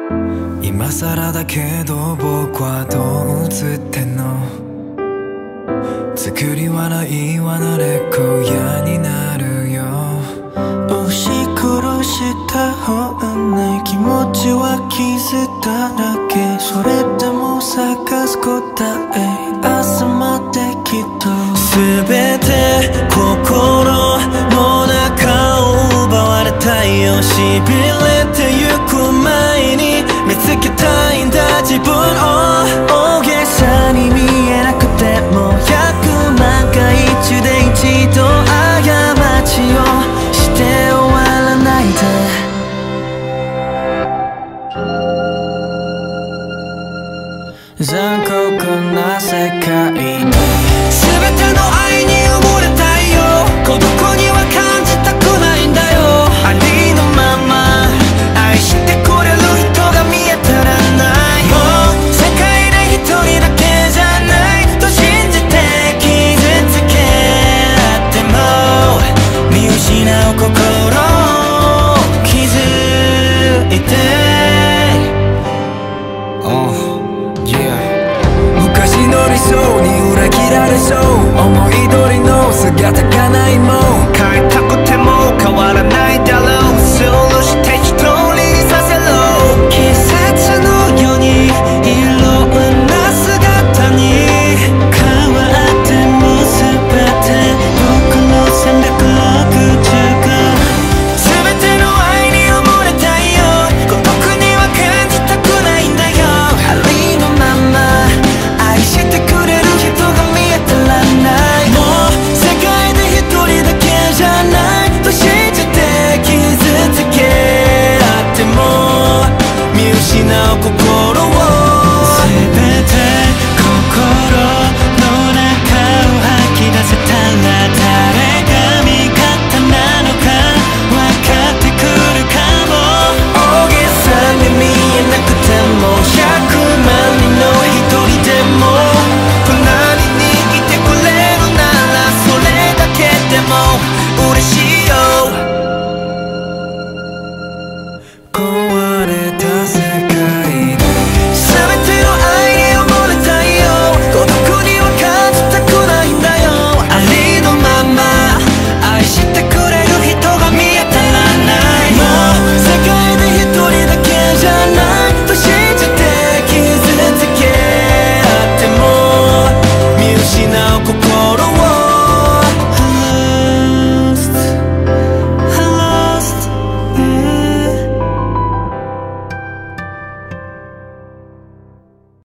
今更だけど僕はどう映ってんの。作り笑いは慣れっこ嫌になるよ。 押し殺した本ない気持ちは傷だらけ。それでも探す答え朝まできっと全て心の中を奪われたいよ。しびれてゆく前に見つけたいんだ自分を。大げさに見えなくても100万回中で一度過ちをして終わらないで。残酷な世界に全ての愛に埋もれたいよ。孤独には感じたくないんだよ。ありのまま愛してくれる人が見えたらない。もう世界で一人だけじゃないと信じて傷つけ合っても見失う心を気づいて。 昔の理想に裏切られそう。思い通りの姿がないもん。 変えたくても変わらないだろう。そうして一人にさせろ。季節のようにいろんな姿に変わっても全て僕の戦略60が全ての愛に埋もれたいよ。孤独には感じたくないんだよ。ありのまま愛してくれる人が見えたらない。もう世界で一人だけじゃないと信じて傷つけ合っても見失う心を。全て心の中を吐き出せたら誰が味方なのか分かってくるかも。大げさに見えなくても100万人の一人でも隣にいてくれるならそれだけでも嬉しいよ。 壊れた世界